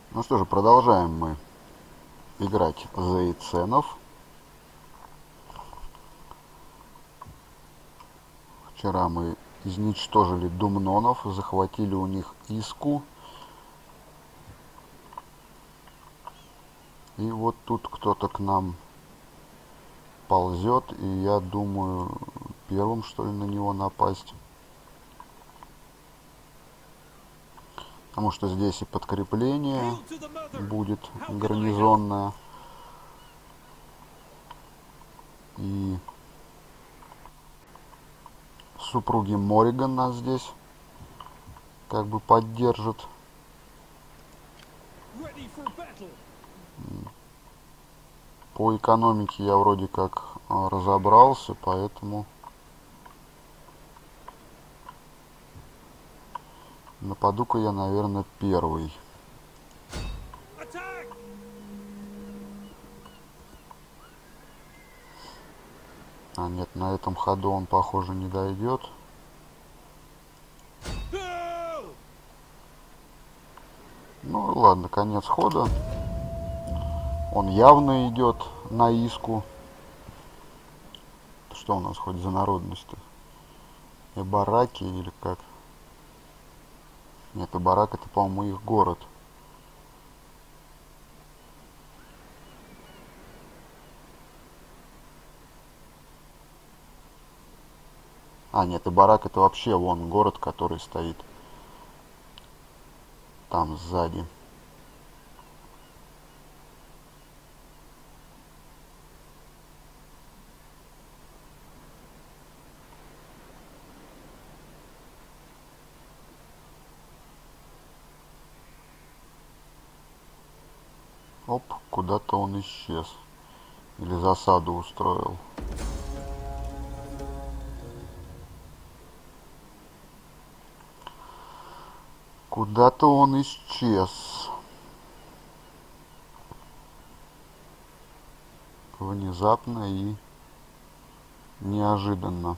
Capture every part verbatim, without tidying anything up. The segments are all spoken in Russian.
Ну что же, продолжаем мы играть за Яценов. Вчера мы изничтожили Думнонов, захватили у них Иску. И вот тут кто-то к нам ползет, и я думаю, первым, что ли, на него напасть. Потому что здесь и подкрепление будет гарнизонное. И супруги Мориган нас здесь как бы поддержат. По экономике я вроде как разобрался, поэтому нападу-ка я, наверное, первый. А нет, на этом ходу он, похоже, не дойдет. Ну ладно, конец хода. Он явно идет на Иску. Что у нас хоть за народность-то? Эбараки или как? Нет, Эбарак это, по-моему, их город. А, нет, Эбарак это вообще вон город, который стоит там сзади. Оп, куда-то он исчез. Или засаду устроил. Куда-то он исчез. Внезапно и неожиданно.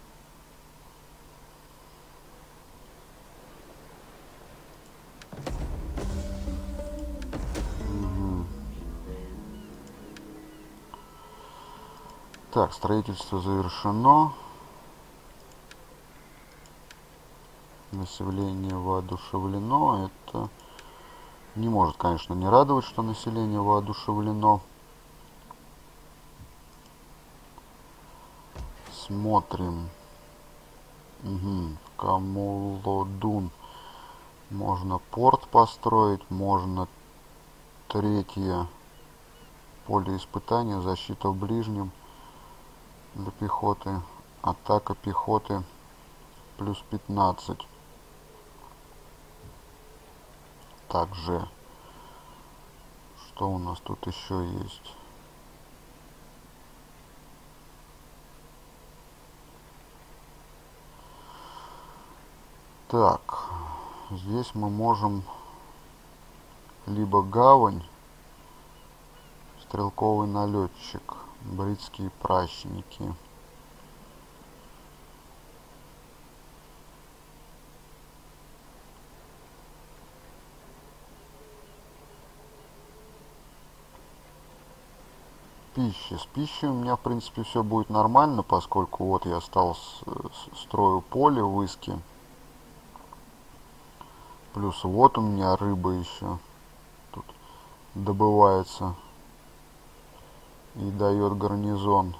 Угу. Так, строительство завершено. Население воодушевлено. Это не может, конечно, не радовать, что население воодушевлено. Смотрим. Угу. Камулодун. Можно порт построить, можно третье поле испытания, защита в ближнем для пехоты, атака пехоты плюс пятнадцать. Также, что у нас тут еще есть? Так, здесь мы можем либо гавань, стрелковый налетчик, бритские пращники. Пища. С пищей у меня, в принципе, все будет нормально, поскольку вот я стал с, с, строю поле в Иске. Плюс вот у меня рыба еще тут добывается и дает гарнизон.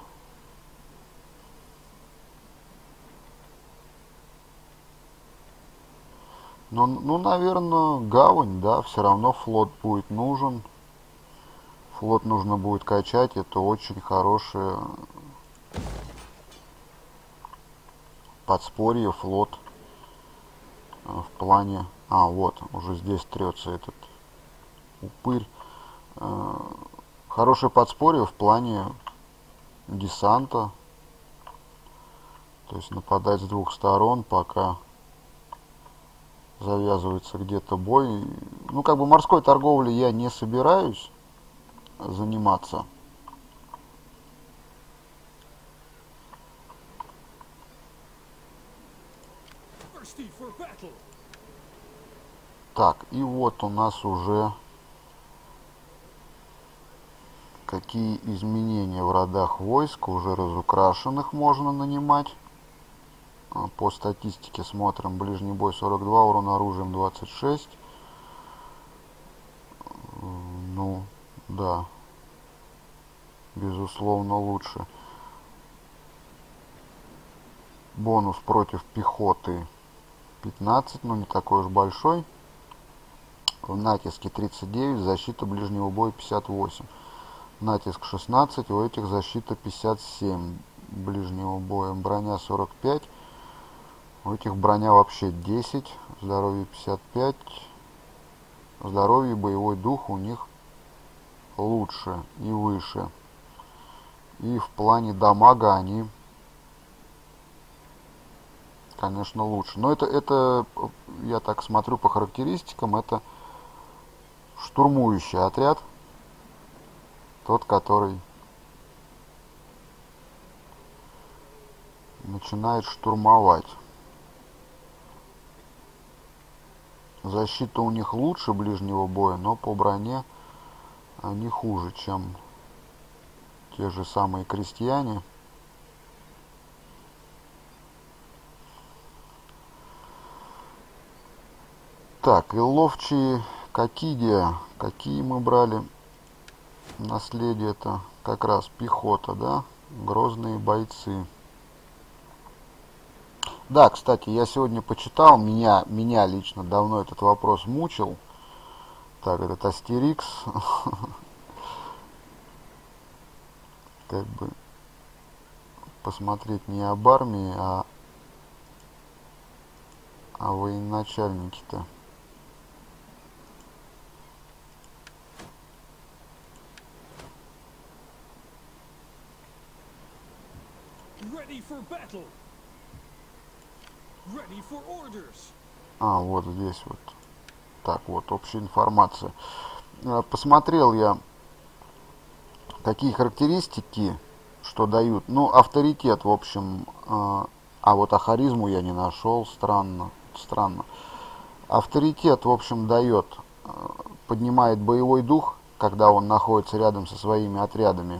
Ну, ну, наверное, гавань, да, все равно флот будет нужен. Флот нужно будет качать, это очень хорошее подспорье, флот в плане... А, вот, уже здесь трется этот упырь. Хорошее подспорье в плане десанта. То есть нападать с двух сторон, пока завязывается где-то бой. Ну, как бы морской торговлей я не собираюсь заниматься. Так, и вот у нас уже какие изменения в родах войск. Уже разукрашенных можно нанимать. По статистике смотрим. Ближний бой сорок два, урон оружием двадцать шесть. Ну, да. Безусловно, лучше. Бонус против пехоты пятнадцать, но не такой уж большой. В натиске тридцать девять, защита ближнего боя пятьдесят восемь. Натиск шестнадцать, у этих защита пятьдесят семь ближнего боя. Броня сорок пять, у этих броня вообще десять, здоровье пятьдесят пять. Здоровье и боевой дух у них лучше и выше. И в плане дамага они, конечно, лучше. Но это, это, я так смотрю по характеристикам, это штурмующий отряд. Тот, который начинает штурмовать. Защита у них лучше ближнего боя, но по броне они хуже, чем те же самые крестьяне. Так, и ловчие Кокидия. Какие мы брали? Наследие это как раз пехота, да? Грозные бойцы. Да, кстати, я сегодня почитал, меня, меня лично давно этот вопрос мучил. Так, этот Астерикс. Как бы посмотреть не об армии, а о военачальнике-то. А, вот здесь вот. Так, вот, общая информация. Посмотрел я, какие характеристики, что дают. Ну, авторитет, в общем. А вот а харизму я не нашел. Странно. Странно. Авторитет, в общем, дает. Поднимает боевой дух, когда он находится рядом со своими отрядами.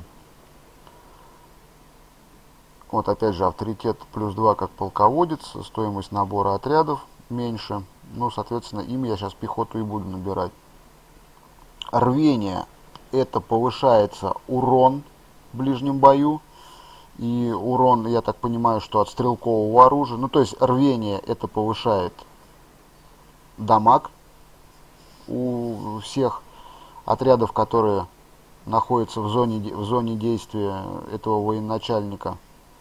Вот опять же авторитет плюс два как полководец, стоимость набора отрядов меньше. Ну, соответственно, им я сейчас пехоту и буду набирать. Рвение, это повышается урон в ближнем бою. И урон, я так понимаю, что от стрелкового оружия. Ну, то есть рвение это повышает дамаг у всех отрядов, которые находятся в зоне, в зоне действия этого военачальника.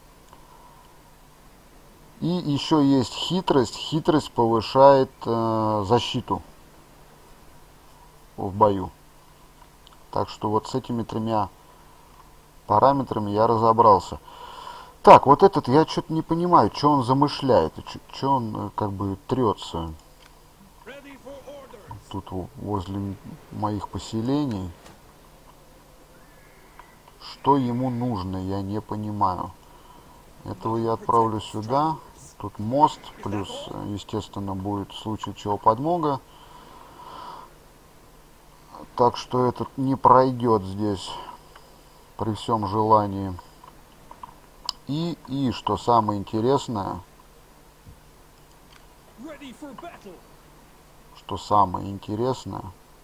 И еще есть хитрость. Хитрость повышает э, защиту в бою. Так что вот с этими тремя параметрами я разобрался. Так, вот этот я что-то не понимаю, что он замышляет, что он как бы трется. Тут возле моих поселений. Что ему нужно, я не понимаю. Этого я отправлю сюда. Тут мост, плюс, естественно, будет в случае чего подмога. Так что этот не пройдет здесь при всем желании. И, и что самое интересное, что самое интересное,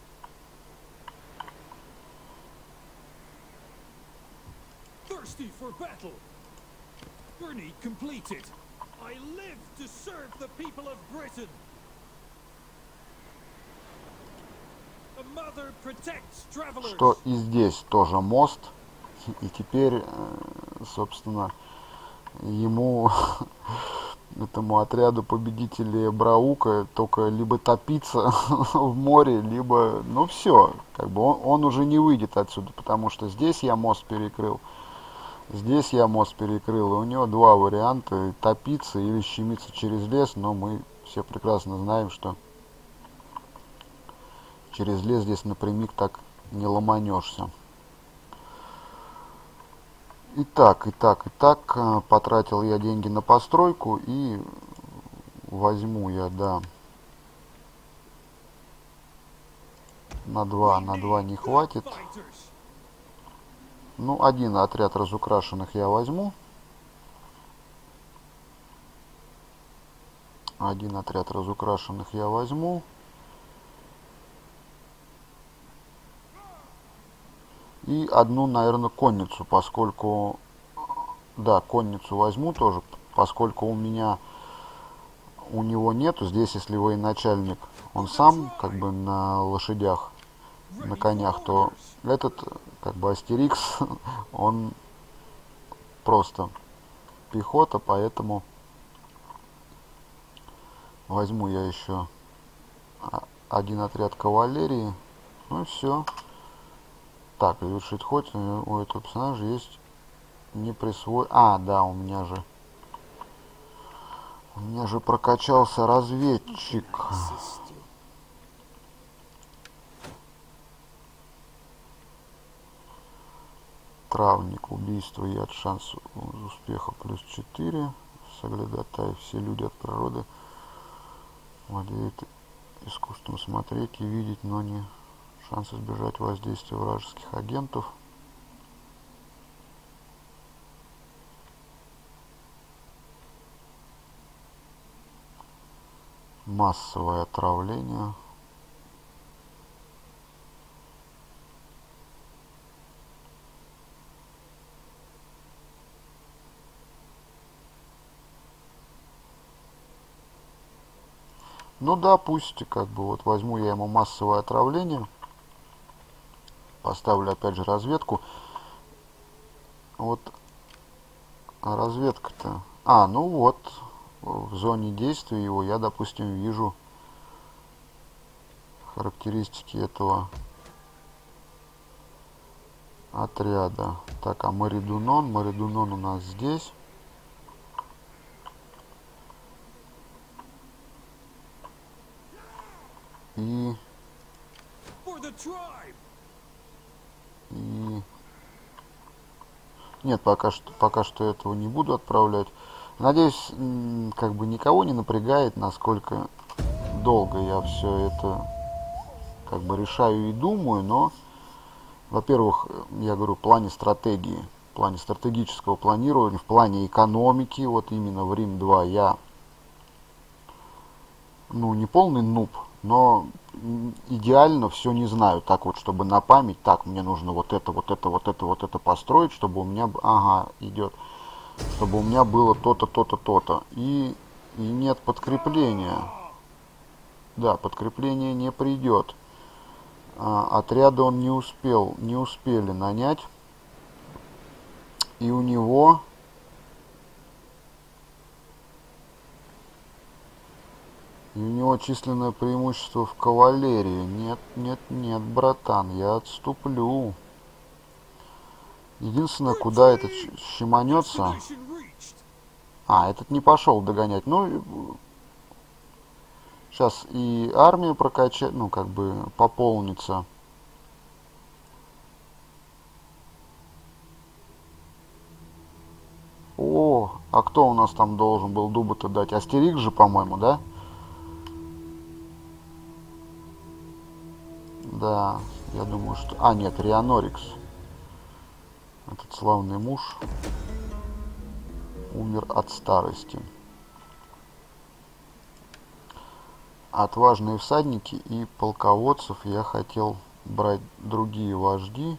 что и здесь тоже мост, и теперь, собственно, ему, этому отряду победителей Браука, только либо топиться в море, либо, ну все, как бы он, он уже не выйдет отсюда, потому что здесь я мост перекрыл, здесь я мост перекрыл, и у него два варианта: топиться или щемиться через лес, но мы все прекрасно знаем, что через лес здесь напрямик так не ломанешься. Итак, итак, итак, потратил я деньги на постройку, и возьму я, да, на два, на два не хватит. Ну, один отряд разукрашенных я возьму. Один отряд разукрашенных я возьму. И одну, наверное, конницу, поскольку... Да, конницу возьму тоже, поскольку у меня... У него нету. Здесь, если военачальник, он сам, как бы, на лошадях, на конях, то этот, как бы, Астерикс, он просто пехота, поэтому возьму я еще один отряд кавалерии. Ну и все. Так, завершить ход. У этого персонажа есть не присвой... А, да, у меня же... У меня же прокачался разведчик. Травник, убийство, яд, шанс успеха плюс четыре. Соглядатай, все люди от природы владеют искусством смотреть и видеть, но не шанс избежать воздействия вражеских агентов. Массовое отравление. Ну да, пусть, как бы, вот возьму я ему массовое отравление. Поставлю опять же разведку. Вот разведка-то... А, ну вот, в зоне действия его я, допустим, вижу характеристики этого отряда. Так, а Маридунон? Маридунон у нас здесь. И... И... Нет, пока что, пока что этого не буду отправлять. Надеюсь, как бы никого не напрягает, насколько долго я все это, как бы, решаю и думаю, но, во-первых, я говорю, в плане стратегии, в плане стратегического планирования, в плане экономики, вот именно в Рим два я, ну, не полный нуб, но идеально все не знаю, так вот, чтобы на память, так, мне нужно вот это, вот это, вот это, вот это построить, чтобы у меня, ага, идет, чтобы у меня было то-то, то-то, то-то, и, и нет подкрепления, да, подкрепление не придет, а, отряда он не успел, не успели нанять, и у него... И у него численное преимущество в кавалерии. Нет, нет, нет, братан, я отступлю. Единственное, куда этот щеманется... А, этот не пошел догонять. Ну, сейчас и армия прокачает, ну, как бы пополнится. О, а кто у нас там должен был дубы-то дать? Астерикс же, по-моему, да? Да, я думаю, что... А, нет, Рианорикс. Этот славный муж умер от старости. Отважные всадники и полководцев я хотел брать другие вожди.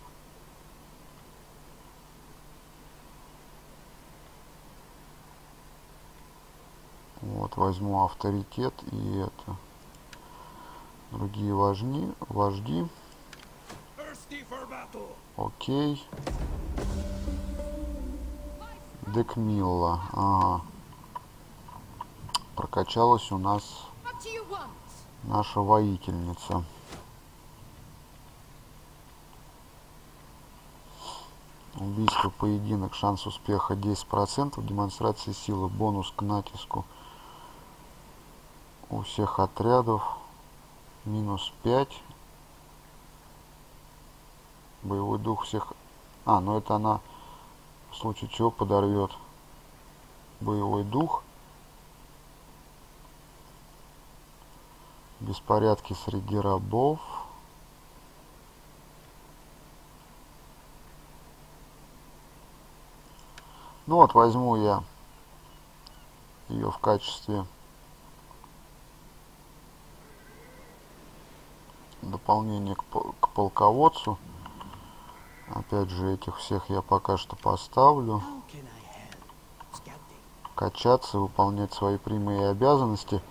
Вот, возьму авторитет и это. Другие вожди. Вожди. Окей. Декмилла. Ага. Прокачалась у нас наша воительница. Убийство, поединок, шанс успеха десять процентов, демонстрация силы, бонус к натиску у всех отрядов, минус пять. Боевой дух всех... А, ну это она в случае чего подорвет боевой дух. Беспорядки среди рабов. Ну вот, возьму я ее в качестве дополнения к, к полководцу. Опять же, этих всех я пока что поставлю. Качаться, выполнять свои прямые обязанности.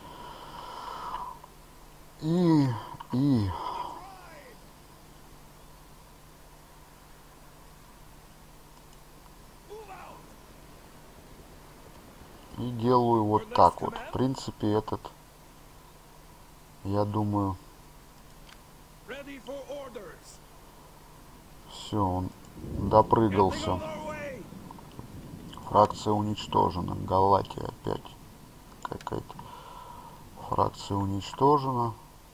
И... и... И делаю вот так вот. В принципе, этот, я думаю, все, он допрыгался. Фракция уничтожена. Галатия опять какая-то. Фракция уничтожена.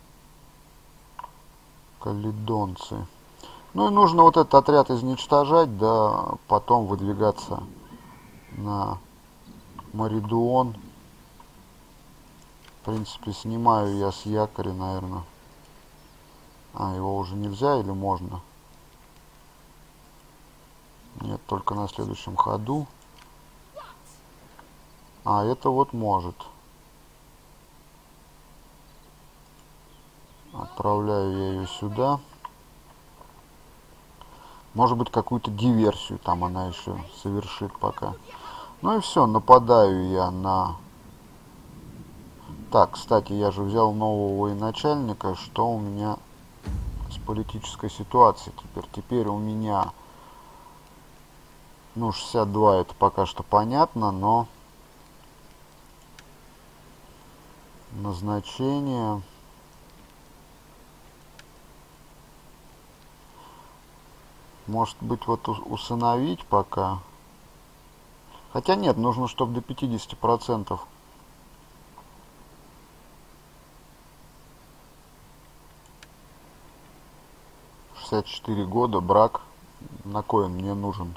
Каледонцы. Ну и нужно вот этот отряд изничтожать, да, потом выдвигаться на Маридуон. В принципе, снимаю я с якоря, наверное. А, его уже нельзя или можно? Нет, только на следующем ходу. А, это вот может. Отправляю я ее сюда. Может быть, какую-то диверсию там она еще совершит пока. Ну и все, нападаю я на... Так, кстати, я же взял нового военачальника. Что у меня с политической ситуацией теперь? Теперь у меня... Ну, шестьдесят два это пока что понятно, но... Назначение... Может быть, вот усыновить пока. Хотя нет, нужно, чтобы до пятидесяти процентов. шестьдесят четыре года, брак. На кой он мне нужен?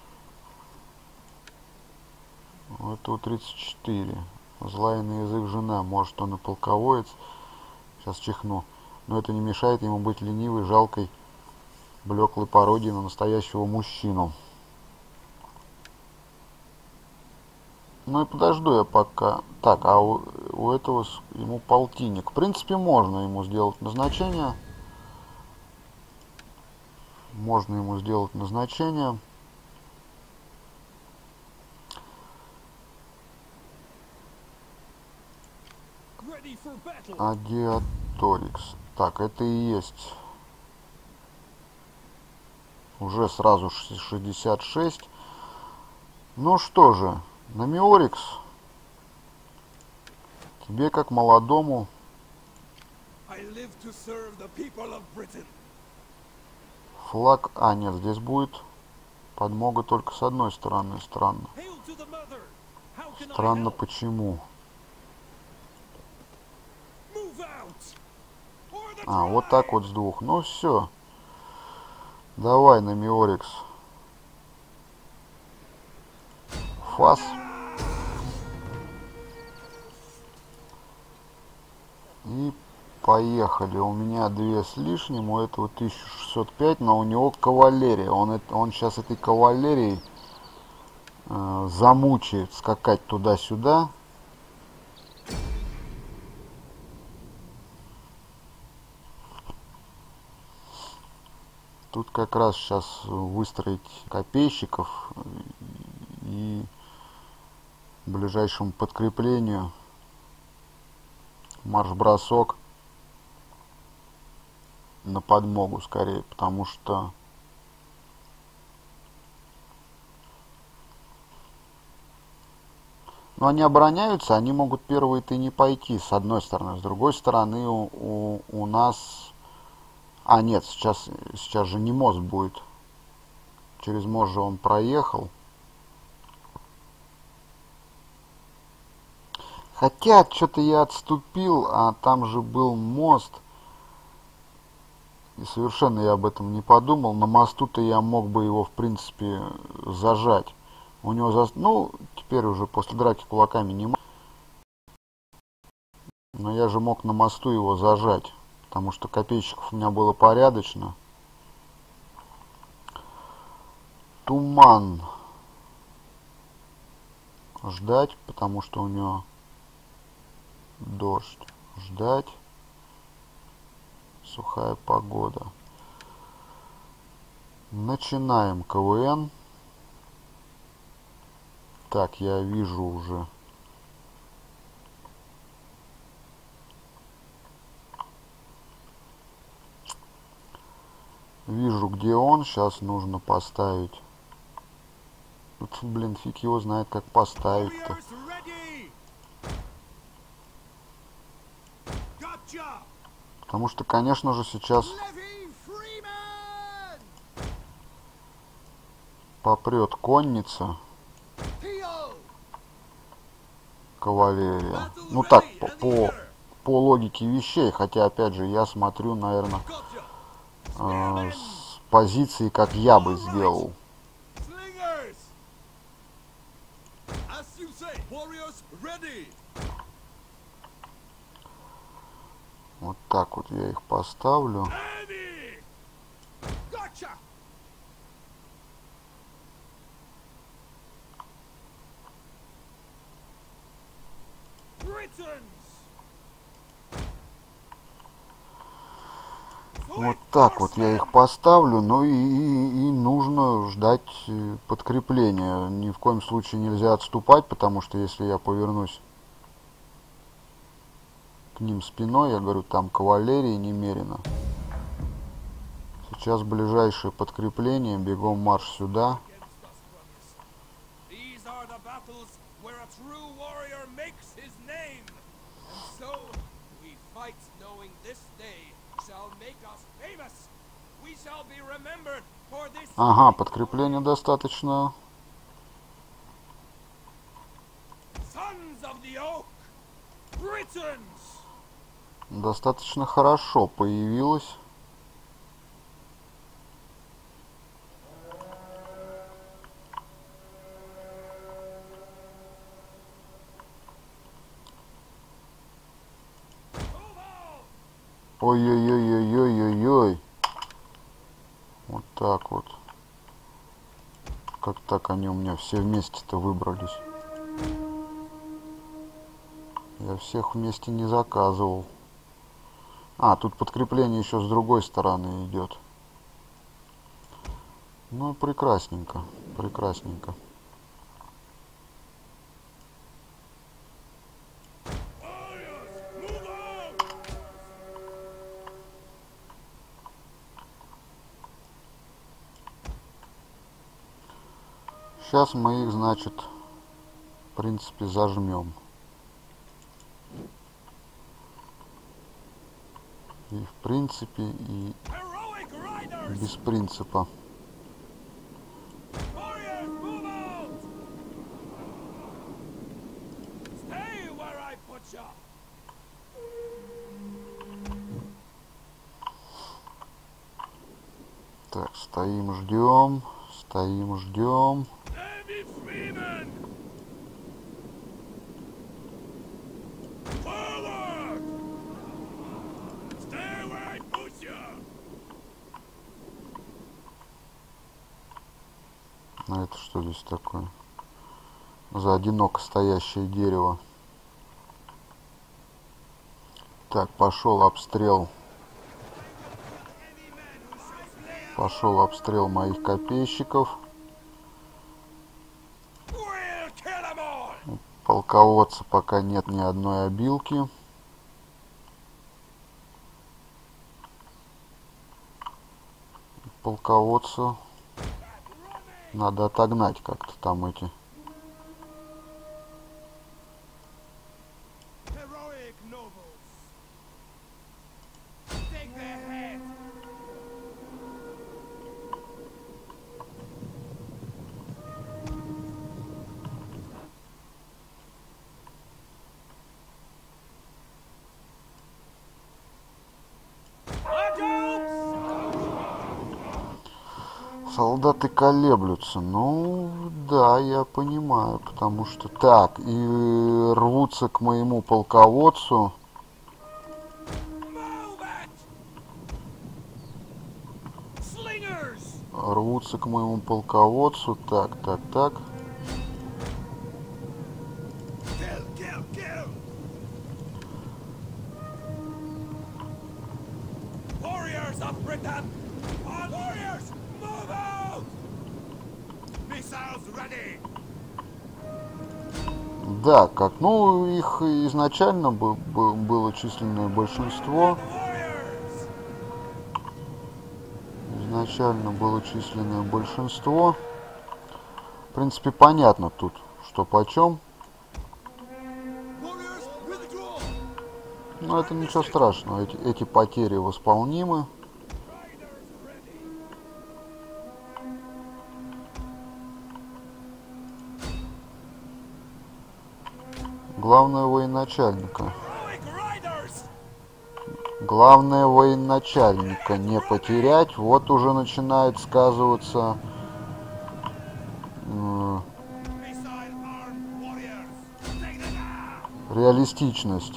Это тридцать четыре. Злая на язык жена. Может, он и полководец. Сейчас чихну. Но это не мешает ему быть ленивой, жалкой, блеклой пародией на настоящего мужчину. Ну и подожду я пока. Так, а у, у этого ему полтинник. В принципе, можно ему сделать назначение. Можно ему сделать назначение. Адиаторикс. Так, это и есть. Уже сразу шестьдесят шесть. Ну что же, Намиорикс, тебе как молодому флаг... А, нет, здесь будет подмога только с одной стороны. Странно. Странно почему. А, вот так вот с двух. Ну все. Давай, Намиорикс. Фас. И поехали. У меня две с лишним, у этого тысяча шестьсот пять, но у него кавалерия. Он, он сейчас этой кавалерией э, замучает скакать туда-сюда. Тут как раз сейчас выстроить копейщиков и ближайшему подкреплению марш-бросок на подмогу скорее, потому что ну, они обороняются, они могут первые-то не пойти, с одной стороны. С другой стороны, у, у, у нас... А, нет, сейчас, сейчас же не мост будет. Через мост же он проехал. Хотя, что-то я отступил, а там же был мост. И совершенно я об этом не подумал. На мосту-то я мог бы его, в принципе, зажать. У него за... Ну, теперь уже после драки кулаками не могу. Но я же мог на мосту его зажать. Потому что копейщиков у меня было порядочно. Туман. ждать, потому что у него дождь. Ждать. Сухая погода. Начинаем КВН. Так, я вижу уже. Вижу, где он. Сейчас нужно поставить. Тут, блин, фиг его знает, как поставить-то. Потому что, конечно же, сейчас попрет конница. Кавалерия. Ну так, по, по, по логике вещей. Хотя, опять же, я смотрю, наверное, э, с позиции, как я бы сделал. Вот так вот я их поставлю. Вот так вот я их поставлю. Ну и, и, и нужно ждать подкрепления. Ни в коем случае нельзя отступать, потому что если я повернусь к ним спиной, я говорю, там кавалерии немерено. Сейчас ближайшее подкрепление, бегом марш сюда. Ага, подкрепление достаточно. Достаточно хорошо появилось. Ой-ой-ой-ой-ой-ой-ой. Вот так вот. Как так они у меня все вместе-то выбрались? Я всех вместе не заказывал. А, тут подкрепление еще с другой стороны идет. Ну, прекрасненько. Прекрасненько. Сейчас мы их, значит, в принципе, зажмем. И в принципе, и без принципа. Так, стоим, ждем. Стоим, ждем. А это что здесь такое? За одиноко стоящее дерево. Так, пошел обстрел. Пошел обстрел моих копейщиков. Полководца пока нет ни одной обилки. Полководца надо отогнать как-то там эти. Солдаты колеблются. Ну, да, я понимаю, потому что... Так, и рвутся к моему полководцу. Рвутся к моему полководцу. Так, так, так. Да, как, ну, их изначально бы, бы, было численное большинство. Изначально было численное большинство. В принципе, понятно тут, что почем. Но это ничего страшного, эти, эти потери восполнимы. Главное военачальника. Главное военачальника не потерять. Вот уже начинает сказываться э, реалистичность.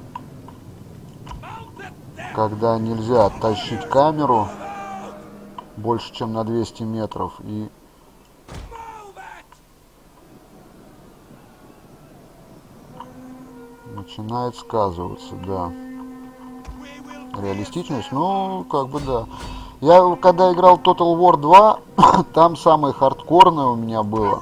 Когда нельзя оттащить камеру больше, чем на двести метров, и начинает сказываться, да. Реалистичность, ну, как бы, да. Я, когда играл Total War два, там самое хардкорное у меня было.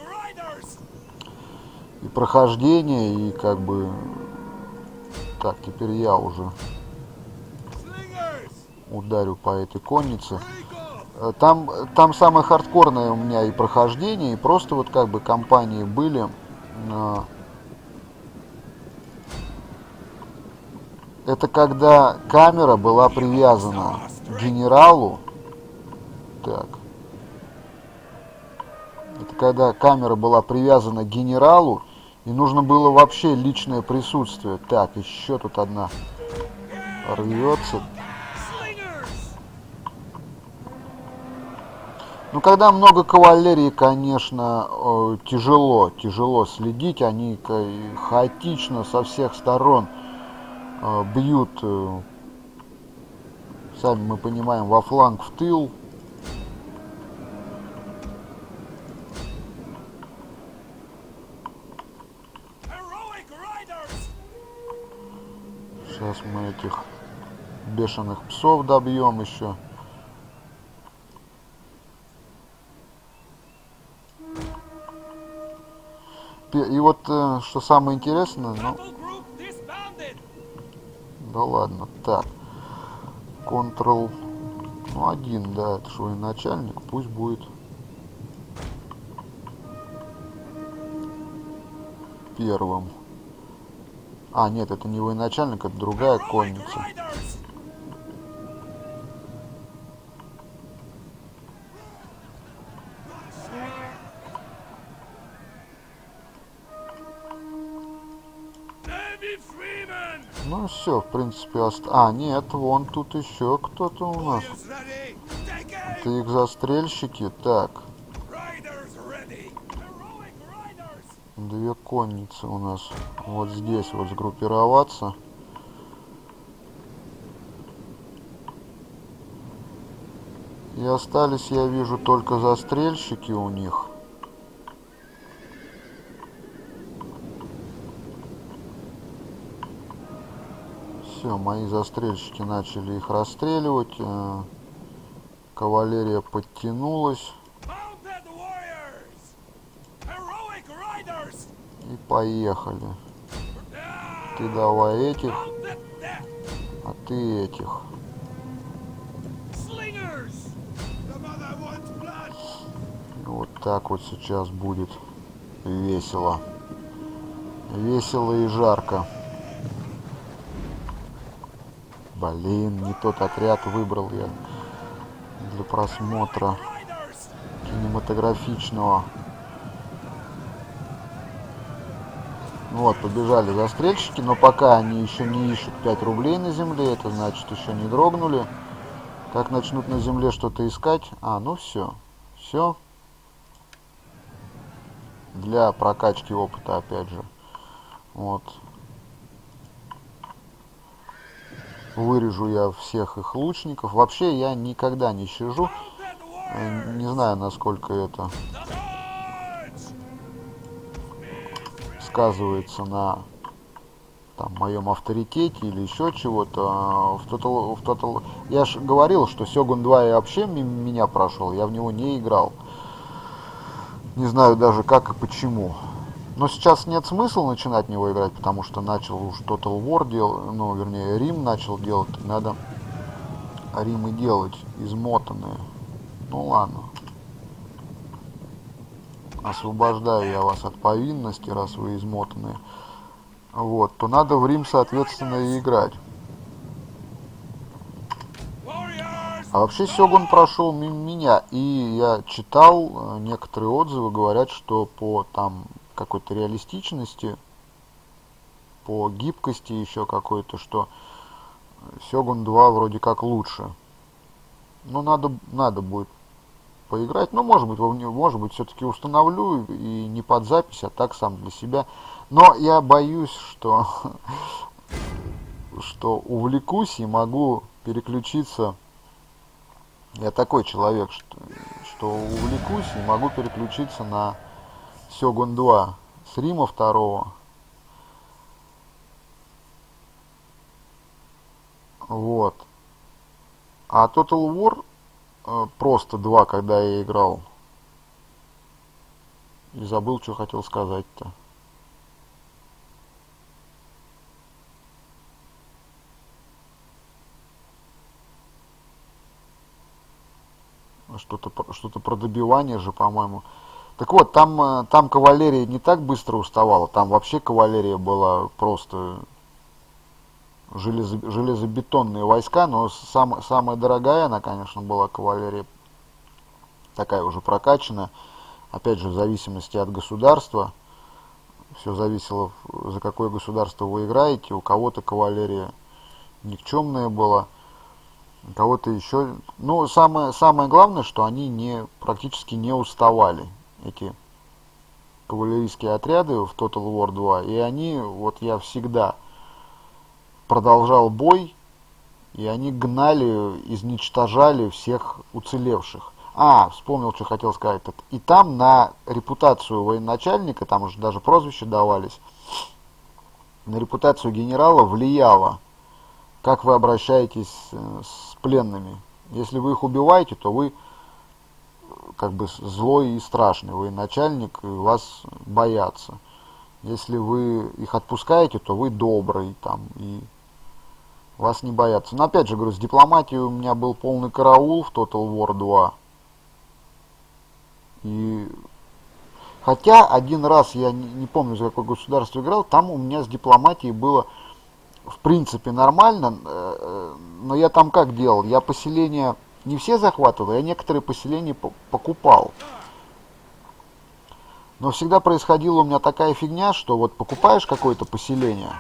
И прохождение, и как бы... Так, теперь я уже ударю по этой коннице. Там, там самое хардкорное у меня и прохождение, и просто вот как бы компании были... Это когда камера была привязана к генералу. Так. Это когда камера была привязана к генералу, и нужно было вообще личное присутствие. Так, еще тут одна рвется. Ну, когда много кавалерии, конечно, тяжело, тяжело следить. Они хаотично со всех сторон бьют, сами мы понимаем, во фланг, в тыл. Сейчас мы этих бешеных псов добьем еще. И вот, что самое интересное, ну... Да ладно, так. Ctrl, ну, один, да, это же военачальник, пусть будет первым. А, нет, это не военачальник, это другая конница. Ну все, в принципе, ост... А, нет, вон тут еще кто-то у нас. Это их застрельщики. Так. Две конницы у нас. Вот здесь вот сгруппироваться. И остались, я вижу, только застрельщики у них. Все, мои застрельщики начали их расстреливать. Кавалерия подтянулась. И поехали. Ты давай этих, а ты этих. Вот так вот сейчас будет весело. Весело и жарко. Блин, не тот отряд выбрал я для просмотра кинематографичного. Вот, побежали застрельщики, но пока они еще не ищут пять рублей на земле, это значит еще не дрогнули. Как начнут на земле что-то искать, а, ну все, все. Для прокачки опыта, опять же. Вот. Вырежу я всех их лучников. Вообще я никогда не щажу. Не знаю, насколько это сказывается на там, моем авторитете или еще чего-то. В Total, в Total... Я же говорил, что Сёгун два я вообще мимо меня прошел, я в него не играл. Не знаю даже как и почему. Но сейчас нет смысла начинать в него играть, потому что начал уж Total War делать, ну, вернее, Рим начал делать, надо Римы делать измотанные. Ну ладно. Освобождаю я вас от повинности, раз вы измотанные. Вот, то надо в Рим, соответственно, и играть. А вообще Сёгун прошел мимо меня, и я читал, некоторые отзывы говорят, что по там какой-то реалистичности, по гибкости еще какой-то, что Сёгун два вроде как лучше. Но надо, надо будет поиграть. Ну, может быть, может быть, все-таки установлю и не под запись, а так сам для себя. Но я боюсь, что, что увлекусь и могу переключиться. Я такой человек, что, что увлекусь и могу переключиться на Сёгун два с Рима второго. Вот. А Total War э, просто два, когда я играл. И забыл, что хотел сказать-то. Что-то что-то про добивание же, по-моему. Так вот, там, там кавалерия не так быстро уставала. Там вообще кавалерия была просто железо, железобетонные войска. Но сам, самая дорогая она, конечно, была кавалерия. Такая уже прокачанная. Опять же, в зависимости от государства. Все зависело, за какое государство вы играете. У кого-то кавалерия никчемная была. У кого-то еще. Ну, самое, самое главное, что они не, практически не уставали, эти кавалерийские отряды в Total War два. И они, вот я всегда продолжал бой, и они гнали, изничтожали всех уцелевших. А, вспомнил, что хотел сказать. И там на репутацию военачальника, там уже даже прозвища давались, на репутацию генерала влияло, как вы обращаетесь с пленными. Если вы их убиваете, то вы как бы злой и страшный военачальник, и вас боятся. Если вы их отпускаете, то вы добрый, там, и вас не боятся. Но опять же, говорю, с дипломатией у меня был полный караул в Total War два. И хотя один раз, я не, не помню, за какое государство играл, там у меня с дипломатией было в принципе нормально, но я там как делал? Я поселения не все захватывал, я некоторые поселения покупал. Но всегда происходила у меня такая фигня, что вот покупаешь какое-то поселение,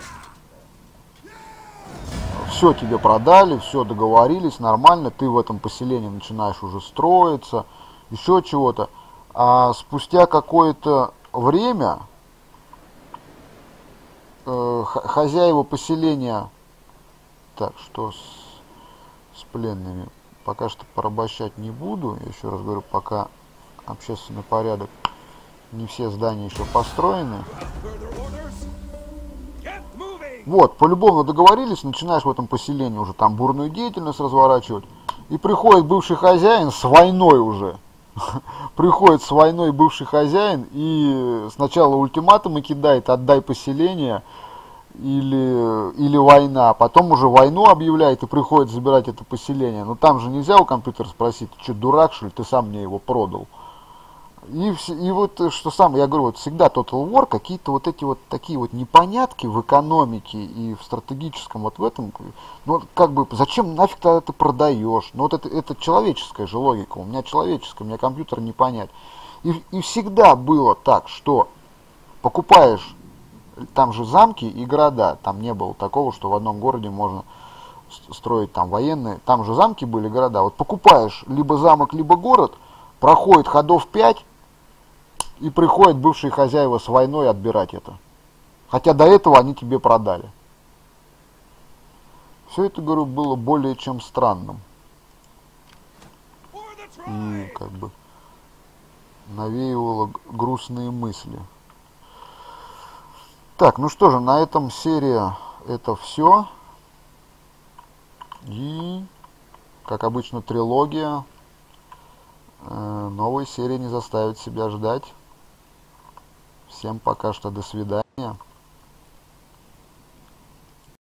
все тебе продали, все договорились, нормально, ты в этом поселении начинаешь уже строиться, еще чего-то. А спустя какое-то время хозяева поселения, так, что с, с пленными, пока что порабощать не буду, я еще раз говорю, пока общественный порядок, не все здания еще построены. Вот, по-любому договорились, начинаешь в этом поселении уже там бурную деятельность разворачивать, и приходит бывший хозяин с войной уже. Приходит с войной бывший хозяин и сначала ультиматумы кидает: отдай поселение или, или война, потом уже войну объявляет и приходит забирать это поселение. Но там же нельзя у компьютера спросить: ты что, дурак, что ли, ты сам мне его продал? И, и вот что самое, я говорю, вот всегда Total War, какие-то вот эти вот такие вот непонятки в экономике и в стратегическом вот в этом, ну как бы зачем нафиг тогда ты продаешь? Ну вот это, это человеческая же логика, у меня человеческая, у меня компьютер не понять. И, и всегда было так, что покупаешь, там же замки и города, там не было такого, что в одном городе можно строить там военные, там же замки были, города. Вот покупаешь либо замок, либо город, проходит ходов пять, и приходят бывшие хозяева с войной отбирать это. Хотя до этого они тебе продали. Все это, говорю, было более чем странным. И как бы навеивало грустные мысли. Так, ну что же, на этом серия это все. И, как обычно, трилогия. Новая серия не заставит себя ждать. Всем пока что до свидания.